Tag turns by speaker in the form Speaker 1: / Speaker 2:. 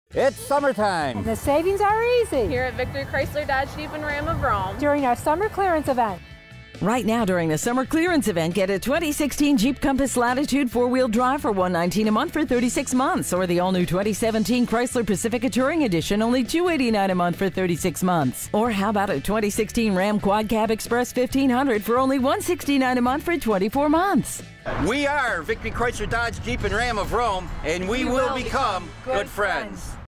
Speaker 1: It's summertime.
Speaker 2: And the savings are easy
Speaker 3: Here at Victory Chrysler Dodge Jeep and Ram of Rome.
Speaker 2: during our summer clearance event.
Speaker 4: Right now during the summer clearance event, get a 2016 Jeep Compass Latitude 4-wheel drive for $119 a month for 36 months. Or the all-new 2017 Chrysler Pacifica Touring Edition, only $289 a month for 36 months. Or how about a 2016 Ram Quad Cab Express 1500 for only $169 a month for 24 months.
Speaker 1: We are Victory Chrysler Dodge Jeep and Ram of Rome, and we will become good friends.